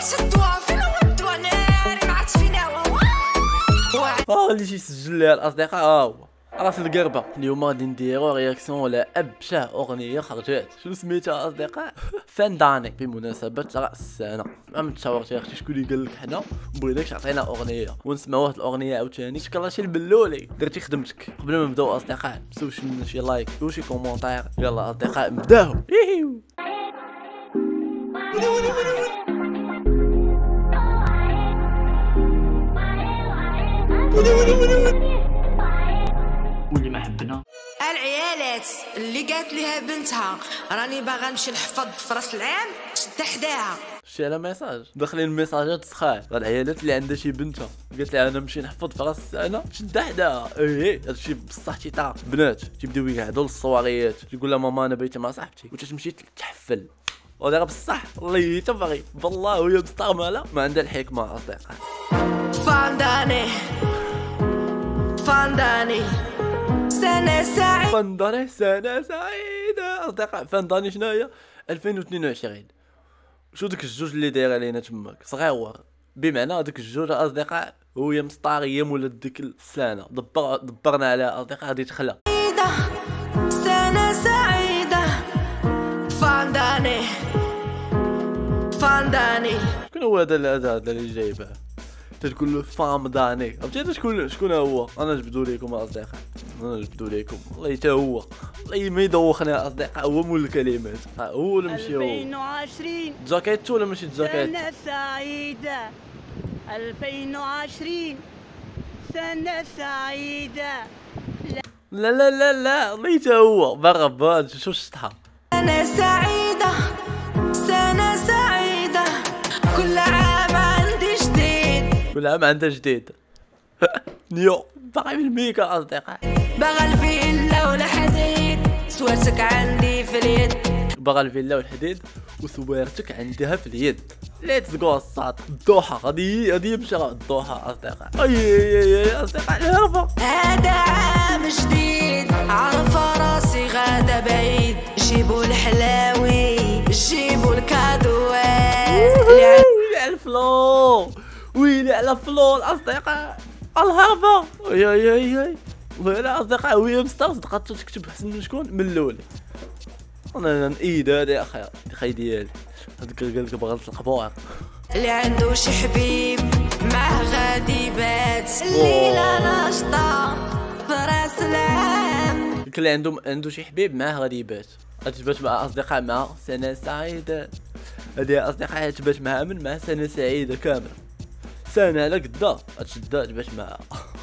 اللي تيسجل ليها الاصدقاء هو راس القربه. اليوم غادي نديرو رياكسيون على ابشع اغنيه خرجت. شنو سميتها اصدقاء؟ فنداني بمناسبه راس السنه. ما متشاورتي اختي شكون اللي قال لك حنا بغيناك تعطينا اغنيه ونسمعوا هاد الاغنيه عاوتاني. شكرا شي البلولي درتي خدمتك. قبل ما نبداو اصدقاء نساوش لنا شي لايك وشي كومونتير. يلا اصدقاء نبداو. واللي ما حبنا العيالات اللي قالت لها بنتها راني باغا نمشي نحفظ في راس العام شد حداها. شتي على ميساج داخلين الميساجات سخان. العيالات اللي عندها شي بنتها قالت لها انا نمشي نحفظ في راس السنه شد حداها. هادشي بصح تيطاق. بنات تيبداو يقعدوا للصواريات تيقول لها ماما انا بيتي مع صاحبتي وتتمشي تحفل. ودابا بصح والله تبغي والله وهي مستعمله ما عندها الحكمه اصدقاء. فانداني فانداني سنة سعيدة. فنداني سنة سعيدة أصدقاء. فنداني شناهي 2022. شو ديك الجوج اللي دايره علينا تماك صغيور بمعنى هذيك الجوج اصدقاء وهي مسطاريه مولات ديك السنه دبرنا عليها اصدقاء غادي تخلى. سنة سعيدة فانداني فانداني. شكون هو هذا اللي جايبه تقول له فامداني؟ عرفتي شكون هو؟ انا جبدو لكم اصدقاء. انا جبدو لكم والله حتى هو والله ما يدوخنا اصدقاء. هو مول الكلمات هو ولا ماشي هو؟ 2020 جاكيت ولا ماشي جاكيت؟ سنة سعيدة 2020 سنة سعيدة. لا لا لا لا والله حتى هو باغا شو شطحه. سنة سعيدة سنة سعيدة كل عام عندي جديد. كل عام عندها جديد. نيو باغي بالميكا اصدقاء. باغا الفيلا والحديد سوارتك عندي في اليد. باغا الفيلا والحديد وسوارتك عندها في اليد. ليتس جو الساط الضحى. هادي مشى الضحى اصدقاء. اي اصدقاء الهربه. هذا عام جديد عارفه راسي غادا بعيد. جيبوا الحلاوي جيبوا الكادوات. ويلي على الفلو ويلي على الفلو الاصدقاء. الهربه اي ولا اصدقاء وهي مسترصد قد تكتب حسن من شكون من الاول. انا نأيد هذا يا اخي ديالي. هذاك قال لك بغا القبور اللي عنده شي حبيب معاه غادي بات. الليله ناشطه براس العام. اللي عنده شي حبيب معاه غادي يبات. غتبات مع اصدقاء مع سنه سعيده. هذه اصدقاء تبات معها مع سنه سعيده كامل. سنه على قدا غتشدها تبات معها.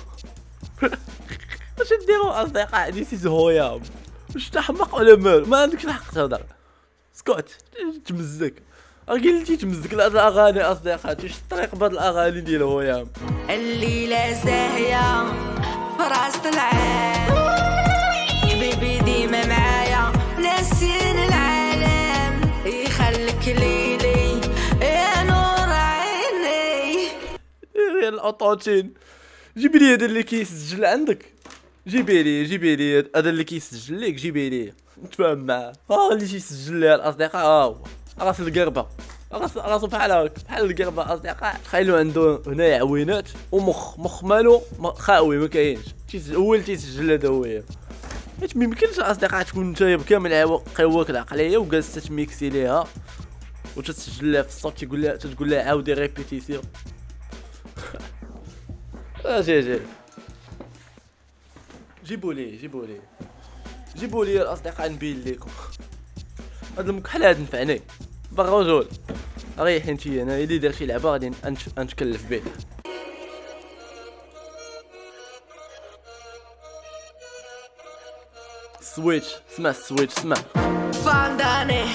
اش ديروا اصدقاء دي سيز هويام؟ واش تحمق ولا مال؟ ما عندكش الحق تهضر. اسكت تمزك قلتي تمزك الاغاني اصدقاء. تشطريق بهاد الاغاني ديال هويام. الليله زاهيه براس العام. حبيبي ديما معايا ناسين العالم. يخليك ليلي يا نور عيني. يا الاوتوتين جيبي لي هذا اللي كيسجل عندك. جيبي لي هذا اللي كيسجل لك. جيبي لي نتفاهم معاه. اللي تيسجل ليها الاصدقاء هو راس القربه. راسو بحال القربه اصدقاء. تخيلوا عنده هنايا عوينات ومخ مالو خاوي ما كاينش. هو اللي تيسجل هذا هو. حيت ما يمكنش اصدقاء تكون نتايا بكامل قواك العقليه وجالسه تميكسي ليها وتسجل لها في الصوت تقول لها عاودي ريبيتيسيون. جي جيبوا لي الاصدقاء نبين لكم. هاد المكحل هاد نفعني باغا رجل. ريحي انتي انا اللي دار شي لعبه غادي نتكلف به. سويتش اسمع فانداني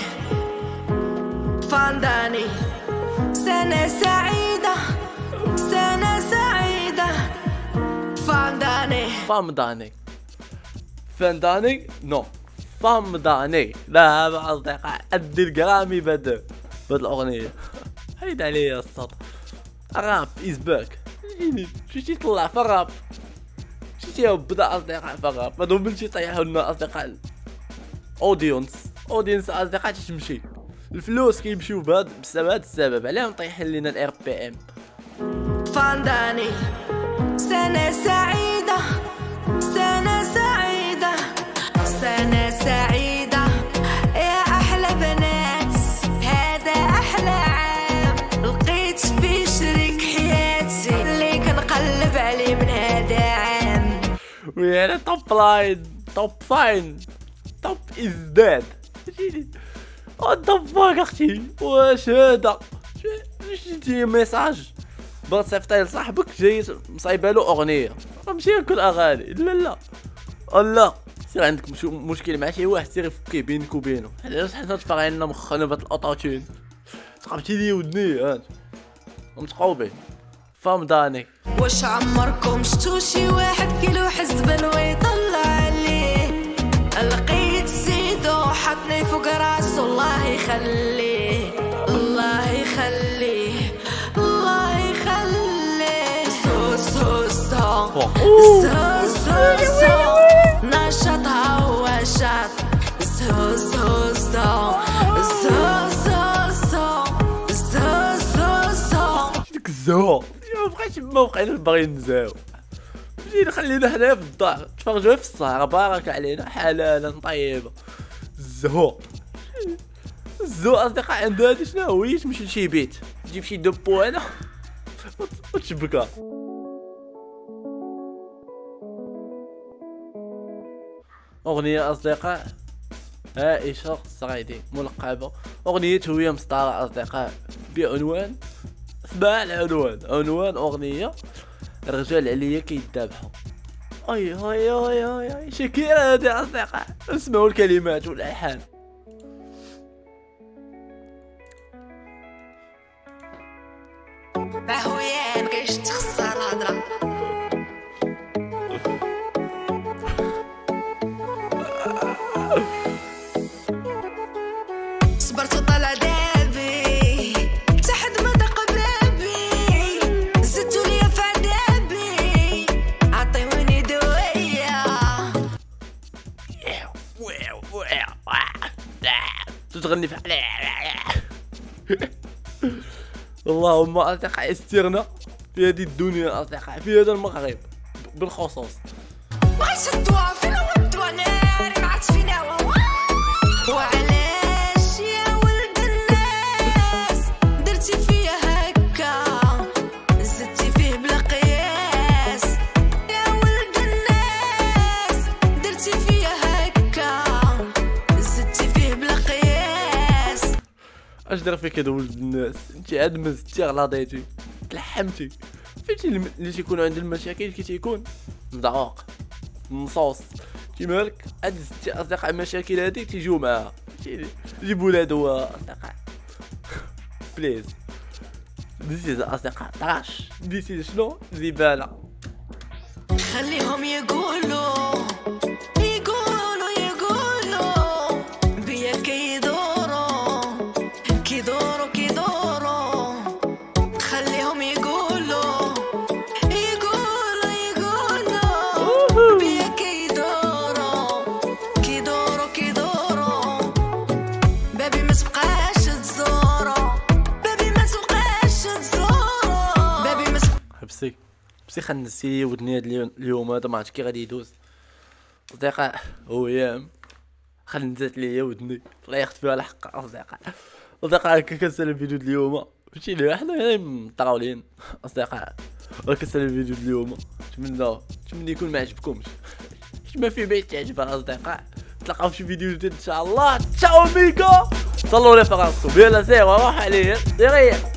سنة سعيدة سنة سعيدة فانداني فنداني نو فامداني. لا اصدقاء ادي الجرامي بهاد الاغنيه. حيد عليا الصوت. الراب از باك. شتي طلع في الراب. شتي بدا اصدقاء في الراب. ما دومش يطيحوا لنا اصدقاء اودينس اصدقاء تمشي الفلوس كيمشيو بهذا السبب علاه مطيحين لينا الار بي ام. فانداني سنة سعيدة سنة سعيدة سنة سعيدة يا أحلى بنات، هذا أحلى عام لقيت فيه شريك حياتي اللي كنقلب عليه من هذا عام. ويعني توب لاين توب فاين توب از ديد. وات ذا فاك اختي، واش هذا شتي ميساج بغات تصيفطيه لصاحبك جاي مصايبه له اغنيه، ماشي كل اغاني. لا لا سير عندك مشكل مع شي واحد سير فكيه بينك وبينه. علاش حنا تفرعنا مخنا بهاد الاوتوتون تقبتي لي ودني هاد متقوبين فهمتاني. واش عمركم شفتوا شي واحد كيلو حزبل ويطلع عليه؟ لقيت سيدو حطني فوق راسو، الله يخليه الله يخليه الله يخليه. سو سو سو سو سو سو نشاطها هو شاط. سو سو سو سو سو سو سو سو سو ديك الزهو مابقاش موقعنا باغيين نزاو، مشينا خلينا حنايا في الدار تفرجوا في السهرة بارك علينا حلالا طيبة. الزهو اصدقاء عندها هادي شنو هو؟ تمشي لشي بيت تجيب شي دبو هنا وتشبكها. اغنية اصدقاء عائشة الصغيدي ملقبة، اغنية هوية مسطرة اصدقاء بعنوان، اسمع عنوان اغنية الرجال عليا كيدابحوا. اي هاي هاي هاي شكيرة هادي اصدقاء، اسمعوا الكلمات والالحان. هويا مكاينش تخسر الهضرة. صبرت وطلع دابي تحت ما دق بابي، زدتوا ليا في عذابي عطيوني دوية. تغني في اللهم اصدقاء استرنا في هذه الدنيا اصدقاء، في هذا المغرب بالخصوص. بغيت الدوا فين هو الدوا؟ ناري ما عرفتش فين هو. وعلاش يا ولد الناس درتي فيا هكا، زدتي فيه بلا قياس. يا ولد الناس درتي فيا هكا، زدتي فيه بلا قياس. اش دار فيك هذا ولد الناس؟ انت عاد مزتي غلاضيتي تلحمتي. فهمتي اللي تيكون عند المشاكل كي تيكون مدعوق مصوص كي مالك عاد زدتي اصدقاء المشاكل هذيك تيجيو معاها. جيب ولاد هو اصدقاء بليز ديسي اصدقاء طراش ديسي شنو زباله. خليهم يقولوا بيا كيدوروا خليهم يقولوا بيا كيدوروا بابي ما تبقاش تزورو، بابي ما تبقاش تزورو، بابي ما حبسي خنسي ودني هاد اليوم هذا ما عرفتش كي غادي يدوز اصدقاء. ايام خنزات ليا ودني الله ياخذ فيها الحق اصدقاء. هكا كنسال الفيديو اليوم ماشي لي حنا مطراولين اصدقاء، كنسال الفيديو اليوم. نتمنى يكون ما عجبكمش، ما في بيت تعجبها اصدقاء. نتلاقاو في شي فيديو جديد ان شاء الله. تشاو ميكو صلوا لي في راسكم. يلا سير روح عليا